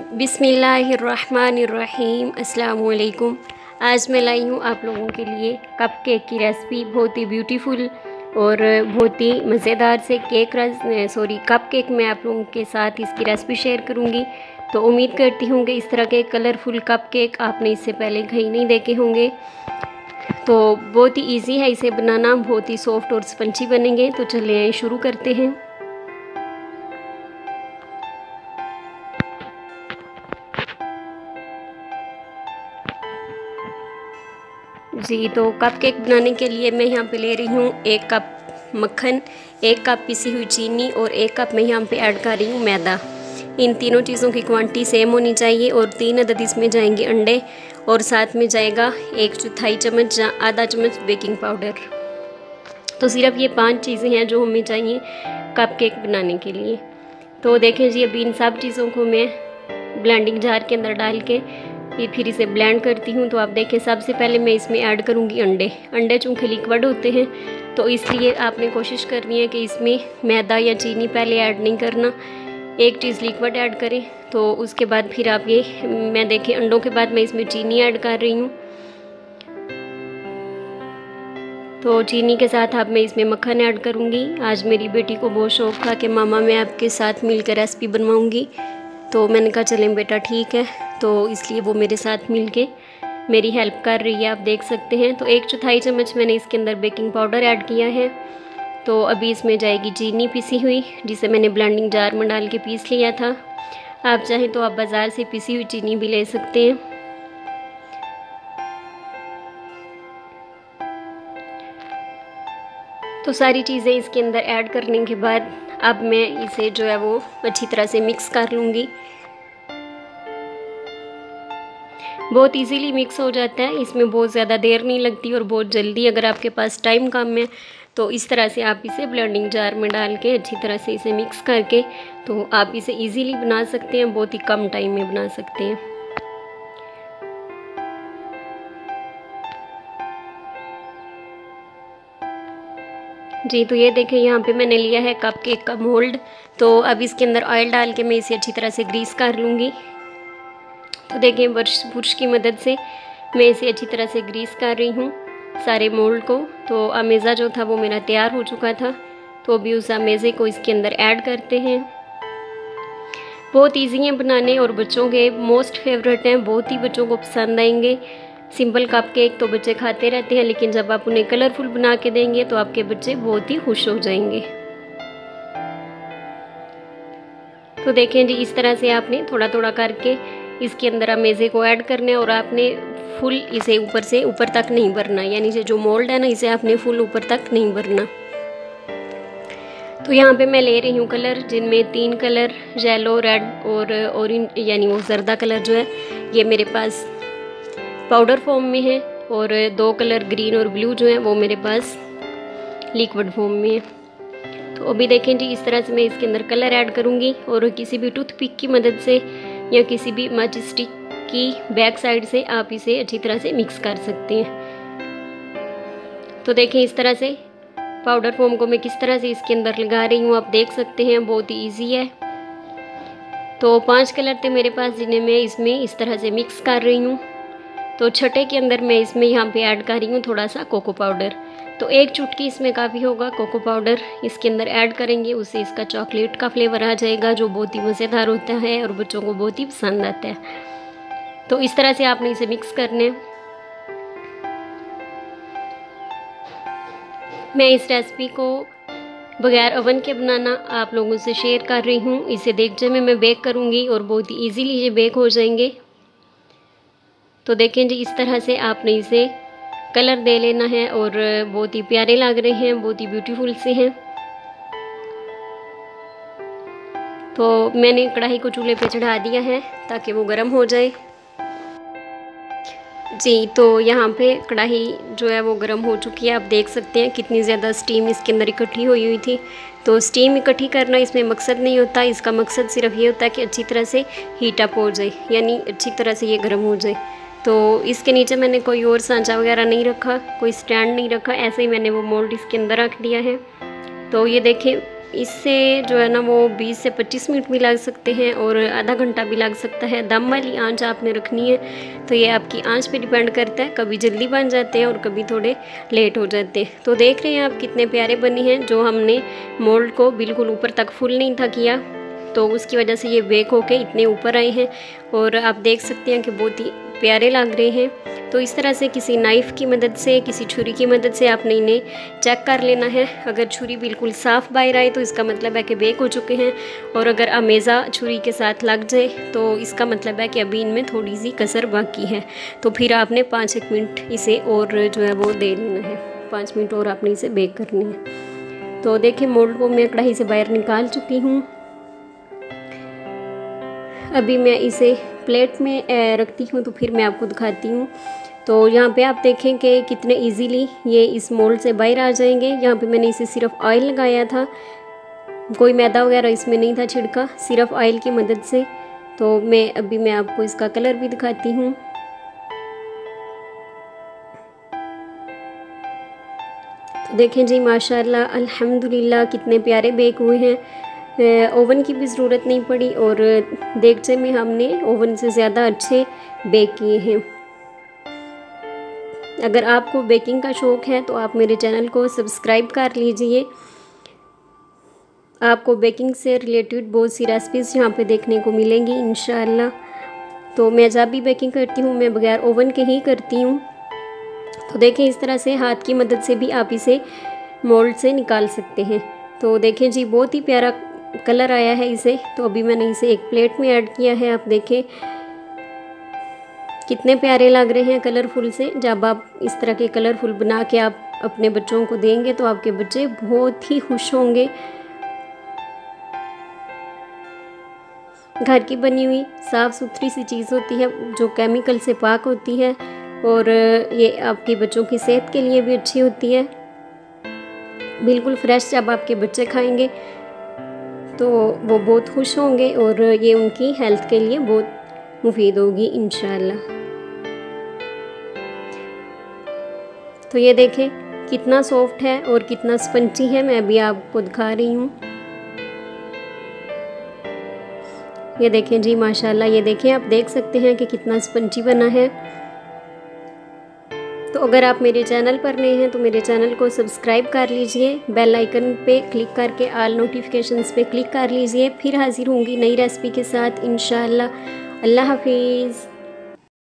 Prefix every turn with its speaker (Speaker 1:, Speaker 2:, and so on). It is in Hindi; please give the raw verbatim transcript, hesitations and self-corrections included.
Speaker 1: बिस्मिल्लाहिर्रहमानिर्रहीम अस्सलाम वालेकुम। आज मैं लाई हूँ आप लोगों के लिए कप केक की रेसिपी। बहुत ही ब्यूटीफुल और बहुत ही मज़ेदार से केक सॉरी कप केक मैं आप लोगों के साथ इसकी रेसिपी शेयर करूँगी। तो उम्मीद करती हूँ कि इस तरह के कलरफुल कप केक आपने इससे पहले कहीं नहीं देखे होंगे। तो बहुत ही इजी है इसे बनाना, बहुत ही सॉफ्ट और स्पंची बनेंगे। तो चलिए शुरू करते हैं। जी, तो कप केक बनाने के लिए मैं यहाँ पे ले रही हूँ एक कप मक्खन, एक कप पिसी हुई चीनी और एक कप मैं यहाँ पे ऐड कर रही हूँ मैदा। इन तीनों चीज़ों की क्वांटिटी सेम होनी चाहिए और तीन अदद इसमें जाएंगे अंडे और साथ में जाएगा एक चौथाई चम्मच या आधा चम्मच बेकिंग पाउडर। तो सिर्फ ये पांच चीज़ें हैं जो हमें चाहिए कप केक बनाने के लिए। तो देखें जी, अभी इन सब चीज़ों को मैं ब्लेंडिंग जार के अंदर डाल के ये फिर इसे ब्लेंड करती हूँ। तो आप देखें, सबसे पहले मैं इसमें ऐड करूँगी अंडे। अंडे चूँकि लिक्विड होते हैं तो इसलिए आपने कोशिश करनी है कि इसमें मैदा या चीनी पहले ऐड नहीं करना, एक चीज़ लिक्विड ऐड करें। तो उसके बाद फिर आप ये मैं देखें अंडों के बाद मैं इसमें चीनी ऐड कर रही हूँ। तो चीनी के साथ अब मैं इसमें मक्खन ऐड करूँगी। आज मेरी बेटी को बहुत शौक था कि मामा मैं आपके साथ मिलकर रेसिपी बनवाऊँगी। तो मैंने कहा चलें बेटा ठीक है, तो इसलिए वो मेरे साथ मिलके मेरी हेल्प कर रही है, आप देख सकते हैं। तो एक चौथाई चम्मच मैंने इसके अंदर बेकिंग पाउडर ऐड किया है। तो अभी इसमें जाएगी चीनी पिसी हुई, जिसे मैंने ब्लेंडिंग जार में डाल के पीस लिया था। आप चाहें तो आप बाज़ार से पिसी हुई चीनी भी ले सकते हैं। तो सारी चीज़ें इसके अंदर ऐड करने के बाद अब मैं इसे जो है वो अच्छी तरह से मिक्स कर लूँगी। बहुत इजीली मिक्स हो जाता है, इसमें बहुत ज़्यादा देर नहीं लगती और बहुत जल्दी। अगर आपके पास टाइम कम है तो इस तरह से आप इसे ब्लेंडिंग जार में डाल के अच्छी तरह से इसे मिक्स करके तो आप इसे इजीली बना सकते हैं, बहुत ही कम टाइम में बना सकते हैं। जी, तो ये देखें यहाँ पे मैंने लिया है कप केक का मोल्ड। तो अब इसके अंदर ऑयल डाल के मैं इसे अच्छी तरह से ग्रीस कर लूँगी। तो देखें ब्रश ब्रश की मदद से मैं इसे अच्छी तरह से ग्रीस कर रही हूँ सारे मोल्ड को। तो अमेज़ा जो था वो मेरा तैयार हो चुका था। तो अभी उस अमेज़े को इसके अंदर ऐड करते हैं। बहुत ईजी हैं बनाने और बच्चों के मोस्ट फेवरेट हैं, बहुत ही बच्चों को पसंद आएंगे। सिंपल कप केक तो बच्चे खाते रहते हैं, लेकिन जब आप उन्हें कलरफुल बना के देंगे तो आपके बच्चे बहुत ही खुश हो जाएंगे। तो देखें जी, इस तरह से आपने थोड़ा थोड़ा करके इसके अंदर अमेज़े को ऐड करना है और आपने फुल इसे ऊपर से ऊपर तक नहीं भरना, यानी से जो मोल्ड है ना इसे आपने फुल ऊपर तक नहीं भरना। तो यहाँ पे मैं ले रही हूँ कलर, जिनमें तीन कलर येलो, रेड और ऑरेंज यानी वो जर्दा कलर जो है ये मेरे पास पाउडर फॉर्म में है और दो कलर ग्रीन और ब्लू जो है वो मेरे पास लिक्विड फॉर्म में है। तो अभी देखें जी, इस तरह से मैं इसके अंदर कलर ऐड करूँगी और किसी भी टूथपिक की मदद से या किसी भी मैच स्टिक की बैक साइड से आप इसे अच्छी तरह से मिक्स कर सकते हैं। तो देखें इस तरह से पाउडर फॉर्म को मैं किस तरह से इसके अंदर लगा रही हूँ, आप देख सकते हैं, बहुत ही ईजी है। तो पांच कलर थे मेरे पास जिन्हें मैं इसमें इस तरह से मिक्स कर रही हूँ। तो छठे के अंदर मैं इसमें यहाँ पे ऐड कर रही हूँ थोड़ा सा कोको पाउडर। तो एक चुटकी इसमें काफ़ी होगा कोको पाउडर इसके अंदर ऐड करेंगे, उससे इसका चॉकलेट का फ्लेवर आ जाएगा जो बहुत ही मज़ेदार होता है और बच्चों को बहुत ही पसंद आता है। तो इस तरह से आपने इसे मिक्स करने। मैं इस रेसिपी को बगैर ओवन के बनाना आप लोगों से शेयर कर रही हूँ। इसे देगचे में मैं बेक करूँगी और बहुत ही ईजीली ये बेक हो जाएंगे। तो देखें जी, इस तरह से आपने इसे कलर दे लेना है और बहुत ही प्यारे लग रहे हैं, बहुत ही ब्यूटीफुल से हैं। तो मैंने कढ़ाई को चूल्हे पे चढ़ा दिया है ताकि वो गर्म हो जाए। जी, तो यहाँ पे कढ़ाई जो है वो गर्म हो चुकी है। आप देख सकते हैं कितनी ज़्यादा स्टीम इसके अंदर इकट्ठी हुई हुई थी। तो स्टीम इकट्ठी करना इसमें मकसद नहीं होता, इसका मकसद सिर्फ ये होता है कि अच्छी तरह से हीट अप हो जाए, यानी अच्छी तरह से ये गर्म हो जाए। तो इसके नीचे मैंने कोई और सांचा वगैरह नहीं रखा, कोई स्टैंड नहीं रखा, ऐसे ही मैंने वो मोल्ड इसके अंदर रख दिया है। तो ये देखें इससे जो है ना वो बीस से पच्चीस मिनट भी लग सकते हैं और आधा घंटा भी लग सकता है। दम वाली आंच आपने रखनी है, तो ये आपकी आंच पे डिपेंड करता है, कभी जल्दी बन जाते हैं और कभी थोड़े लेट हो जाते हैं। तो देख रहे हैं आप कितने प्यारे बने हैं। जो हमने मोल्ड को बिल्कुल ऊपर तक फुल नहीं था किया, तो उसकी वजह से ये बेक होके इतने ऊपर आए हैं और आप देख सकते हैं कि बहुत ही प्यारे लग रहे हैं। तो इस तरह से किसी नाइफ़ की मदद से, किसी छुरी की मदद से आपने इन्हें चेक कर लेना है। अगर छुरी बिल्कुल साफ़ बाहर आए तो इसका मतलब है कि बेक हो चुके हैं, और अगर अमेज़ा छुरी के साथ लग जाए तो इसका मतलब है कि अभी इनमें थोड़ी सी कसर बाकी है। तो फिर आपने पाँच एक मिनट इसे और जो है वो दे लेना है, पाँच मिनट और आपने इसे बेक करनी है। तो देखिए मोल्ड को मैं कढ़ाई से बाहर निकाल चुकी हूँ। अभी मैं इसे प्लेट में रखती हूँ तो फिर मैं आपको दिखाती हूँ। तो यहाँ पे आप देखें कि कितने इजीली ये इस मोल्ड से बाहर आ जाएंगे। यहाँ पे मैंने इसे सिर्फ ऑयल लगाया था, कोई मैदा वगैरह इसमें नहीं था छिड़का, सिर्फ ऑयल की मदद से। तो मैं अभी मैं आपको इसका कलर भी दिखाती हूँ। तो देखें जी माशाल्लाह अल्हम्दुलिल्लाह कितने प्यारे बेक हुए हैं। ओवन की भी ज़रूरत नहीं पड़ी और देगचे में हमने ओवन से ज़्यादा अच्छे बेक किए हैं। अगर आपको बेकिंग का शौक़ है तो आप मेरे चैनल को सब्सक्राइब कर लीजिए। आपको बेकिंग से रिलेटेड बहुत सी रेसिपीज़ यहाँ पे देखने को मिलेंगी इंशाअल्लाह। तो मैं जब भी बेकिंग करती हूँ मैं बगैर ओवन के ही करती हूँ। तो देखें इस तरह से हाथ की मदद से भी आप इसे मोल्ड से निकाल सकते हैं। तो देखें जी बहुत ही प्यारा कलर आया है इसे। तो अभी मैंने इसे एक प्लेट में ऐड किया है। आप देखें कितने प्यारे लग रहे हैं कलरफुल से। जब आप इस तरह के कलरफुल बना के आप अपने बच्चों को देंगे तो आपके बच्चे बहुत ही खुश होंगे। घर की बनी हुई साफ़ सुथरी सी चीज़ होती है जो केमिकल से पाक होती है, और ये आपके बच्चों की सेहत के लिए भी अच्छी होती है। बिल्कुल फ्रेश जब आपके बच्चे खाएंगे तो वो बहुत खुश होंगे और ये उनकी हेल्थ के लिए बहुत मुफीद होगी इंशाअल्लाह। तो ये देखें कितना सॉफ्ट है और कितना स्पंची है, मैं अभी आपको दिखा रही हूँ। ये देखें जी माशाल्लाह, ये देखें आप देख सकते हैं कि कितना स्पंची बना है। तो अगर आप मेरे चैनल पर नए हैं तो मेरे चैनल को सब्सक्राइब कर लीजिए, बेल आइकन पे क्लिक करके ऑल नोटिफिकेशंस पे क्लिक कर लीजिए। फिर हाजिर होंगी नई रेसिपी के साथ इंशाअल्लाह। अल्लाह हाफिज़।